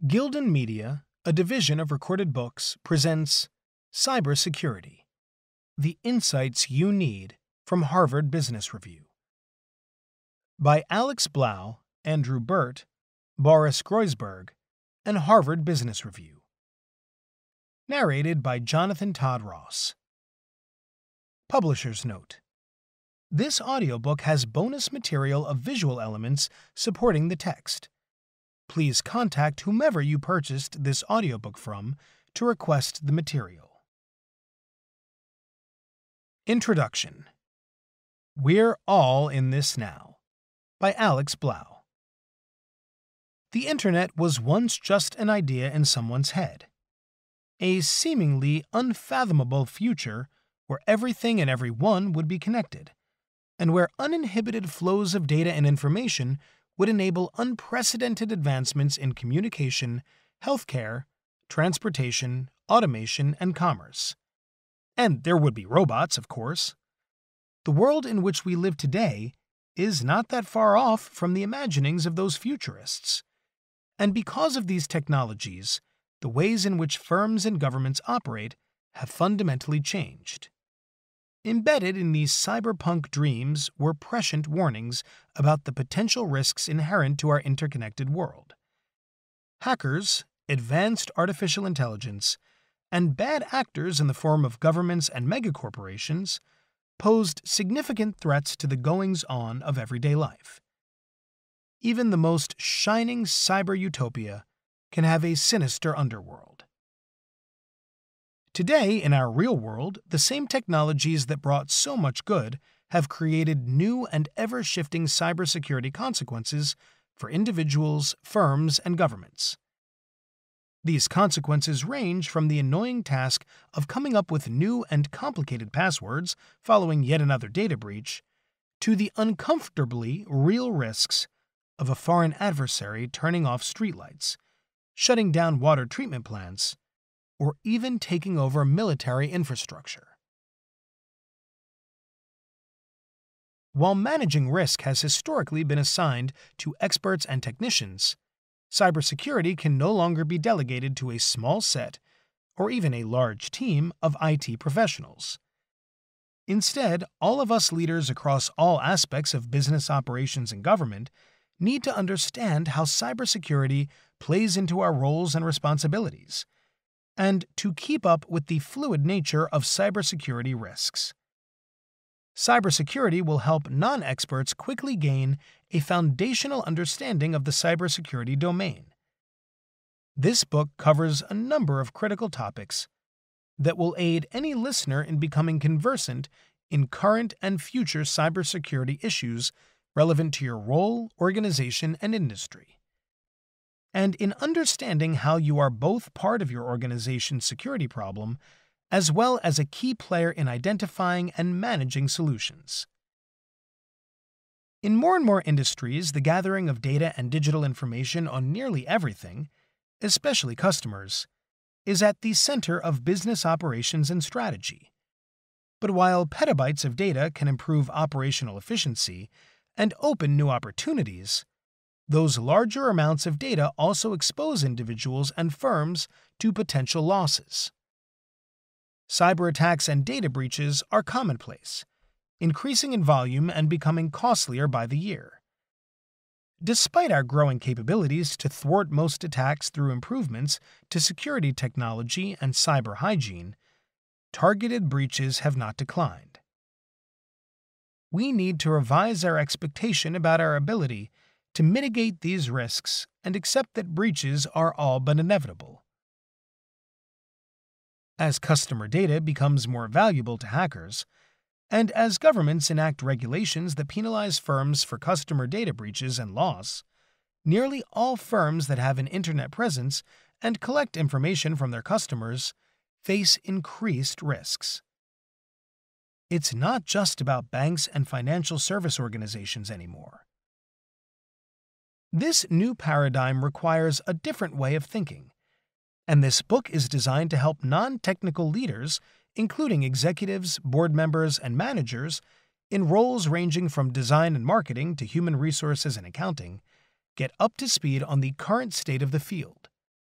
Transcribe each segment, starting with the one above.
Gildan Media, a division of Recorded Books, presents Cybersecurity, the Insights You Need from Harvard Business Review. By Alex Blau, Andrew Burt, Boris Groysberg, and Harvard Business Review. Narrated by Jonathan Todd Ross. Publisher's Note: this audiobook has bonus material of visual elements supporting the text. Please contact whomever you purchased this audiobook from to request the material. Introduction. We're All in This Now by Alex Blau. The Internet was once just an idea in someone's head. A seemingly unfathomable future where everything and everyone would be connected, and where uninhibited flows of data and information would enable unprecedented advancements in communication, healthcare, transportation, automation, and commerce. And there would be robots, of course. The world in which we live today is not that far off from the imaginings of those futurists. And because of these technologies, the ways in which firms and governments operate have fundamentally changed. Embedded in these cyberpunk dreams were prescient warnings about the potential risks inherent to our interconnected world. Hackers, advanced artificial intelligence, and bad actors in the form of governments and megacorporations posed significant threats to the goings-on of everyday life. Even the most shining cyber utopia can have a sinister underworld. Today, in our real world, the same technologies that brought so much good have created new and ever-shifting cybersecurity consequences for individuals, firms, and governments. These consequences range from the annoying task of coming up with new and complicated passwords following yet another data breach, to the uncomfortably real risks of a foreign adversary turning off streetlights, shutting down water treatment plants, or even taking over military infrastructure. While managing risk has historically been assigned to experts and technicians, cybersecurity can no longer be delegated to a small set, or even a large team, of IT professionals. Instead, all of us leaders across all aspects of business operations and government need to understand how cybersecurity plays into our roles and responsibilities, and to keep up with the fluid nature of cybersecurity risks. Cybersecurity will help non-experts quickly gain a foundational understanding of the cybersecurity domain. This book covers a number of critical topics that will aid any listener in becoming conversant in current and future cybersecurity issues relevant to your role, organization, and industry, and in understanding how you are both part of your organization's security problem as well as a key player in identifying and managing solutions. In more and more industries, the gathering of data and digital information on nearly everything, especially customers, is at the center of business operations and strategy. But while petabytes of data can improve operational efficiency and open new opportunities, those larger amounts of data also expose individuals and firms to potential losses. Cyberattacks and data breaches are commonplace, increasing in volume and becoming costlier by the year. Despite our growing capabilities to thwart most attacks through improvements to security technology and cyber hygiene, targeted breaches have not declined. We need to revise our expectation about our ability to mitigate these risks and accept that breaches are all but inevitable. As customer data becomes more valuable to hackers, and as governments enact regulations that penalize firms for customer data breaches and loss, nearly all firms that have an internet presence and collect information from their customers face increased risks. It's not just about banks and financial service organizations anymore. This new paradigm requires a different way of thinking, and this book is designed to help non-technical leaders, including executives, board members, and managers, in roles ranging from design and marketing to human resources and accounting, get up to speed on the current state of the field,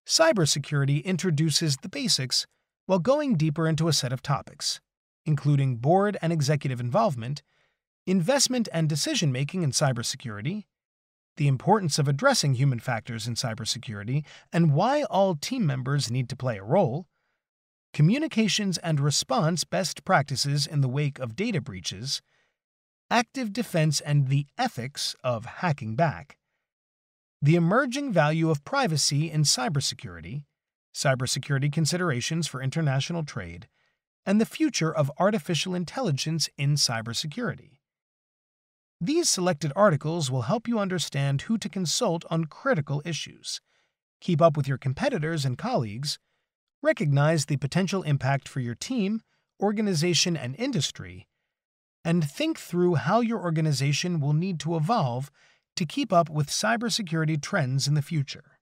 Cybersecurity introduces the basics while going deeper into a set of topics, including board and executive involvement, investment and decision-making in cybersecurity, the importance of addressing human factors in cybersecurity and why all team members need to play a role, communications and response best practices in the wake of data breaches, active defense and the ethics of hacking back, the emerging value of privacy in cybersecurity, cybersecurity considerations for international trade, and the future of artificial intelligence in cybersecurity. These selected articles will help you understand who to consult on critical issues, keep up with your competitors and colleagues, recognize the potential impact for your team, organization, and industry, and think through how your organization will need to evolve to keep up with cybersecurity trends in the future.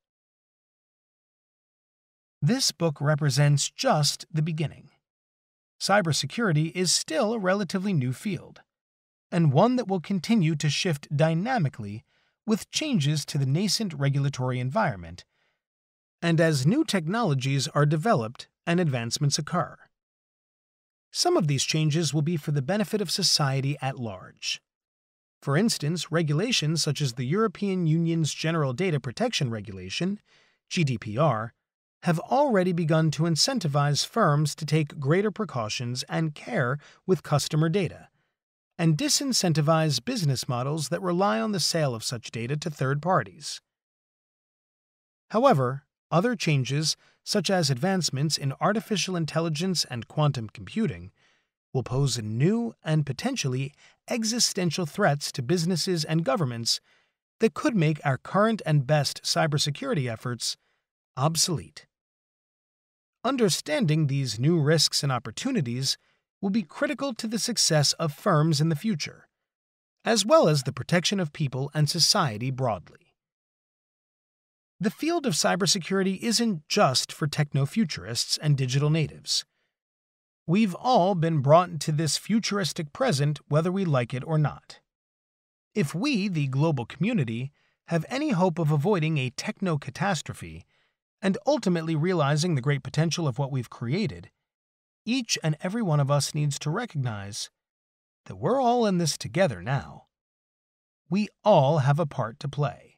This book represents just the beginning. Cybersecurity is still a relatively new field, and one that will continue to shift dynamically with changes to the nascent regulatory environment, and as new technologies are developed and advancements occur. Some of these changes will be for the benefit of society at large. For instance, regulations such as the European Union's General Data Protection Regulation, GDPR, have already begun to incentivize firms to take greater precautions and care with customer data, and disincentivize business models that rely on the sale of such data to third parties. However, other changes, such as advancements in artificial intelligence and quantum computing, will pose new and potentially existential threats to businesses and governments that could make our current and best cybersecurity efforts obsolete. Understanding these new risks and opportunities will be critical to the success of firms in the future, as well as the protection of people and society broadly. The field of cybersecurity isn't just for techno-futurists and digital natives. We've all been brought into this futuristic present whether we like it or not. If we, the global community, have any hope of avoiding a techno-catastrophe and ultimately realizing the great potential of what we've created, each and every one of us needs to recognize that we're all in this together now. We all have a part to play.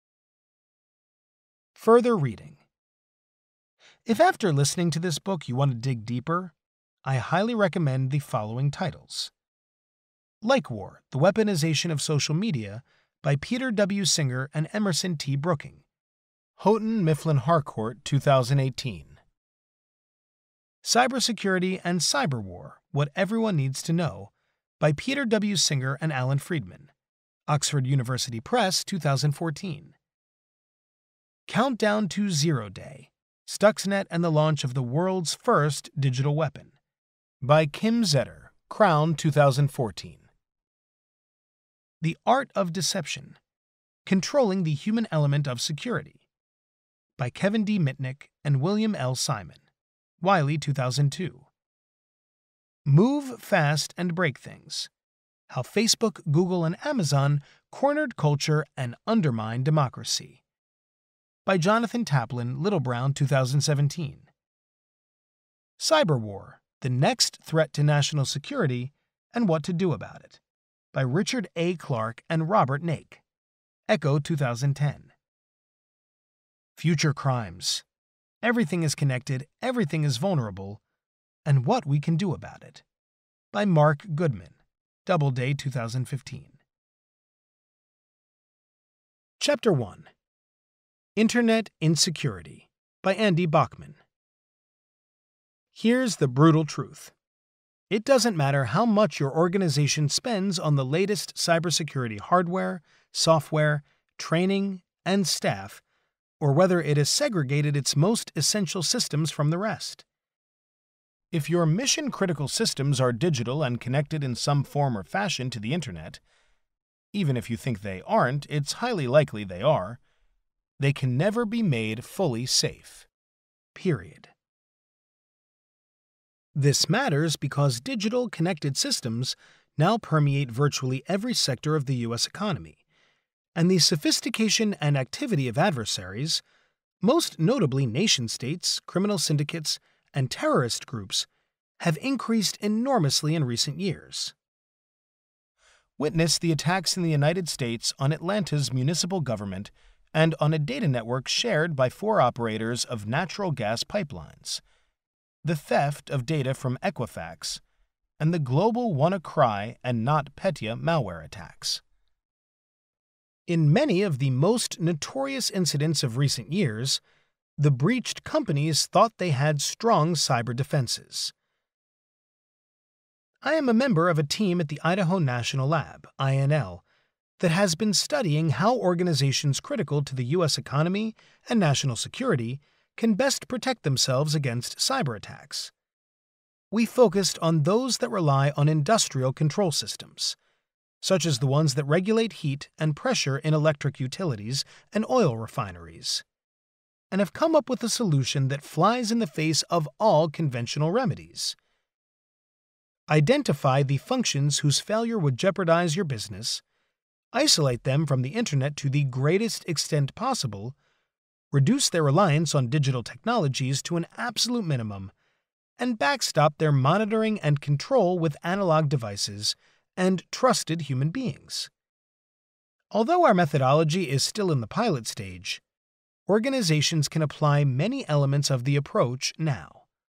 Further reading. If after listening to this book you want to dig deeper, I highly recommend the following titles. Like War, The Weaponization of Social Media by Peter W. Singer and Emerson T. Brooking. Houghton Mifflin Harcourt, 2018. Cybersecurity and Cyberwar, What Everyone Needs to Know by Peter W. Singer and Alan Friedman. Oxford University Press, 2014. Countdown to Zero Day, Stuxnet and the Launch of the World's First Digital Weapon by Kim Zetter, Crown, 2014. The Art of Deception, Controlling the Human Element of Security by Kevin D. Mitnick and William L. Simon. Wiley, 2002. Move Fast and Break Things, How Facebook, Google, and Amazon Cornered Culture and Undermined Democracy by Jonathan Taplin, Little Brown, 2017. Cyberwar, The Next Threat to National Security and What to Do About It by Richard A. Clark and Robert Nake. Echo, 2010. Future Crimes, Everything is Connected, Everything is Vulnerable, and What We Can Do About It by Mark Goodman. Doubleday, 2015. Chapter 1. Internet Insecurity by Andy Bachman. Here's the brutal truth. It doesn't matter how much your organization spends on the latest cybersecurity hardware, software, training, and staff, or whether it has segregated its most essential systems from the rest. If your mission-critical systems are digital and connected in some form or fashion to the Internet, even if you think they aren't, it's highly likely they are, they can never be made fully safe. Period. This matters because digital connected systems now permeate virtually every sector of the U.S. economy, and the sophistication and activity of adversaries, Most notably, nation-states, criminal syndicates, and terrorist groups have increased enormously in recent years. Witness the attacks in the United States on Atlanta's municipal government and on a data network shared by 4 operators of natural gas pipelines, the theft of data from Equifax, and the global WannaCry and NotPetya malware attacks. In many of the most notorious incidents of recent years, the breached companies thought they had strong cyber defenses. I am a member of a team at the Idaho National Lab, INL, that has been studying how organizations critical to the U.S. economy and national security can best protect themselves against cyberattacks. We focused on those that rely on industrial control systems, such as the ones that regulate heat and pressure in electric utilities and oil refineries, and have come up with a solution that flies in the face of all conventional remedies. Identify the functions whose failure would jeopardize your business, isolate them from the Internet to the greatest extent possible, reduce their reliance on digital technologies to an absolute minimum, and backstop their monitoring and control with analog devices and trusted human beings. Although our methodology is still in the pilot stage, organizations can apply many elements of the approach now.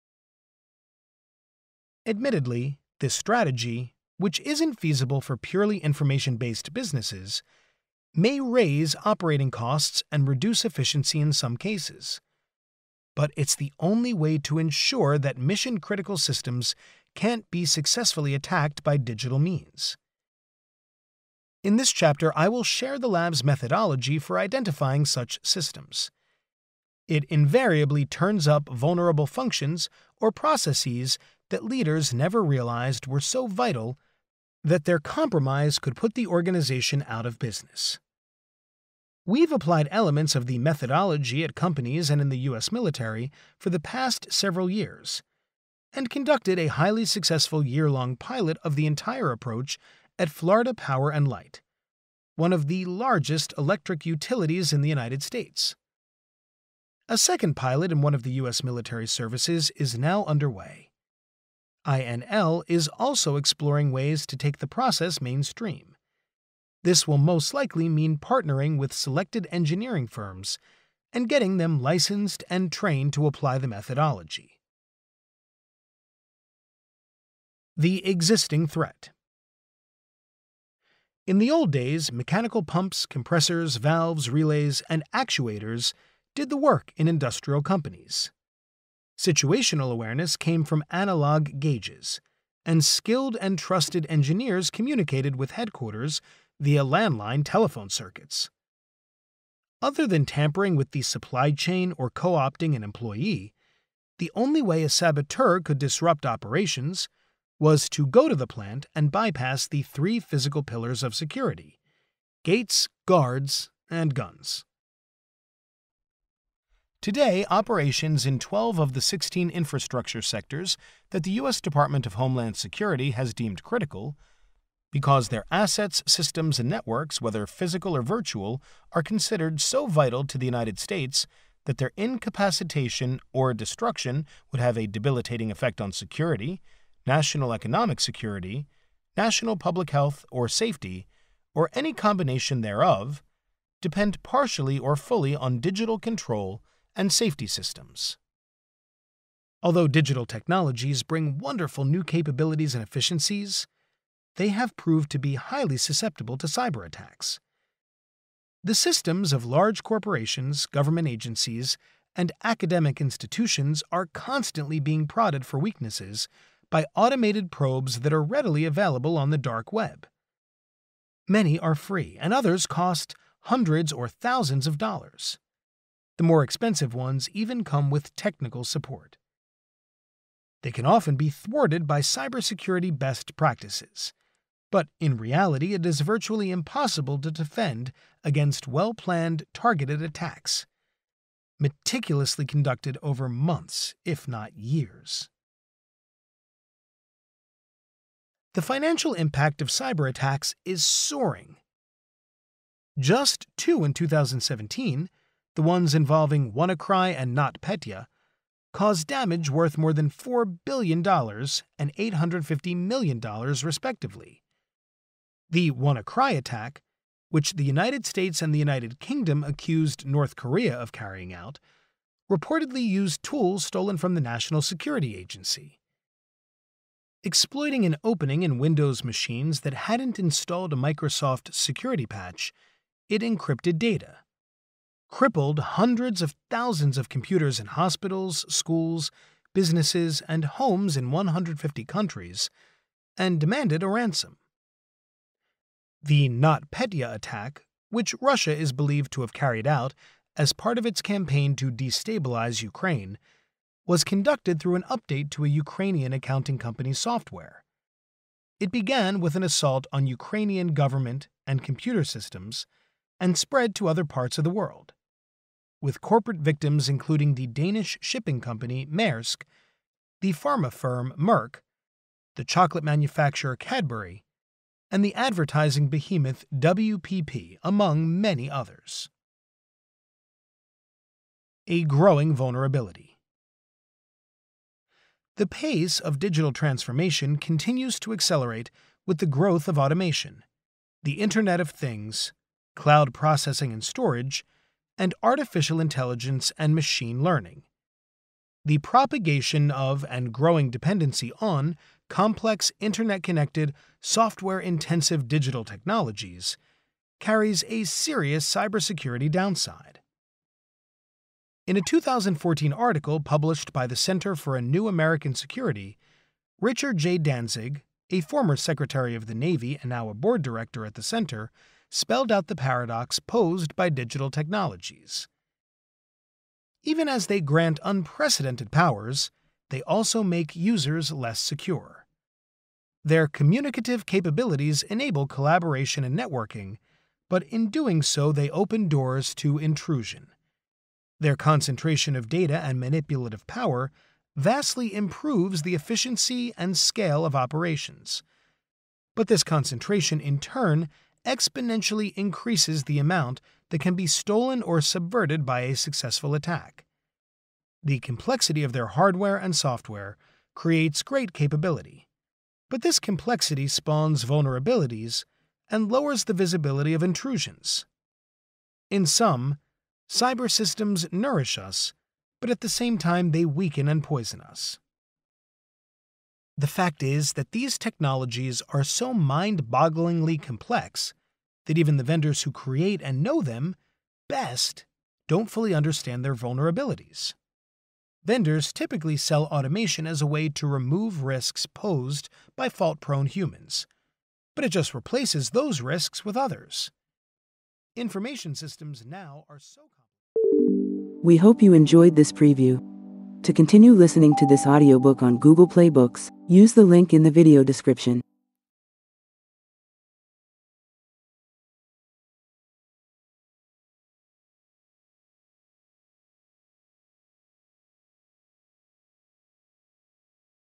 Admittedly, this strategy, which isn't feasible for purely information-based businesses, may raise operating costs and reduce efficiency in some cases. But it's the only way to ensure that mission-critical systems can't be successfully attacked by digital means. In this chapter, I will share the lab's methodology for identifying such systems. It invariably turns up vulnerable functions or processes that leaders never realized were so vital that their compromise could put the organization out of business. We've applied elements of the methodology at companies and in the U.S. military for the past several years, and conducted a highly successful year-long pilot of the entire approach at Florida Power and Light, one of the largest electric utilities in the United States. A second pilot in one of the U.S. military services is now underway. INL is also exploring ways to take the process mainstream. This will most likely mean partnering with selected engineering firms and getting them licensed and trained to apply the methodology. The existing threat. In the old days, mechanical pumps, compressors, valves, relays, and actuators did the work in industrial companies. Situational awareness came from analog gauges, and skilled and trusted engineers communicated with headquarters via landline telephone circuits. Other than tampering with the supply chain or co-opting an employee, the only way a saboteur could disrupt operations was to go to the plant and bypass the 3 physical pillars of security: gates, guards, and guns. Today, operations in 12 of the 16 infrastructure sectors that the U.S. Department of Homeland Security has deemed critical, because their assets, systems, and networks, whether physical or virtual, are considered so vital to the United States that their incapacitation or destruction would have a debilitating effect on security, national economic security, national public health or safety, or any combination thereof, depend partially or fully on digital control and safety systems. Although digital technologies bring wonderful new capabilities and efficiencies, they have proved to be highly susceptible to cyberattacks. The systems of large corporations, government agencies, and academic institutions are constantly being prodded for weaknesses by automated probes that are readily available on the dark web. Many are free, and others cost hundreds or thousands of dollars. The more expensive ones even come with technical support. They can often be thwarted by cybersecurity best practices, but in reality it is virtually impossible to defend against well-planned, targeted attacks, meticulously conducted over months, if not years. The financial impact of cyberattacks is soaring. Just 2 in 2017, the ones involving WannaCry and NotPetya, caused damage worth more than $4 billion and $850 million, respectively. The WannaCry attack, which the United States and the United Kingdom accused North Korea of carrying out, reportedly used tools stolen from the National Security Agency. Exploiting an opening in Windows machines that hadn't installed a Microsoft security patch, it encrypted data, crippled hundreds of thousands of computers in hospitals, schools, businesses, and homes in 150 countries, and demanded a ransom. The NotPetya attack, which Russia is believed to have carried out as part of its campaign to destabilize Ukraine, was conducted through an update to a Ukrainian accounting company's software. It began with an assault on Ukrainian government and computer systems and spread to other parts of the world, with corporate victims including the Danish shipping company Maersk, the pharma firm Merck, the chocolate manufacturer Cadbury, and the advertising behemoth WPP, among many others. A growing vulnerability. The pace of digital transformation continues to accelerate with the growth of automation, the Internet of Things, cloud processing and storage, and artificial intelligence and machine learning. The propagation of and growing dependency on complex Internet-connected, software-intensive digital technologies carries a serious cybersecurity downside. In a 2014 article published by the Center for a New American Security, Richard J. Danzig, a former Secretary of the Navy and now a board director at the center, spelled out the paradox posed by digital technologies. Even as they grant unprecedented powers, they also make users less secure. Their communicative capabilities enable collaboration and networking, but in doing so they open doors to intrusion. Their concentration of data and manipulative power vastly improves the efficiency and scale of operations. But this concentration, in turn, exponentially increases the amount that can be stolen or subverted by a successful attack. The complexity of their hardware and software creates great capability, but this complexity spawns vulnerabilities and lowers the visibility of intrusions. In sum, cyber systems nourish us, but at the same time they weaken and poison us. The fact is that these technologies are so mind-bogglingly complex that even the vendors who create and know them best don't fully understand their vulnerabilities. Vendors typically sell automation as a way to remove risks posed by fault-prone humans, but it just replaces those risks with others. Information systems now are so complicated. We hope you enjoyed this preview. To continue listening to this audiobook on Google Play Books, use the link in the video description.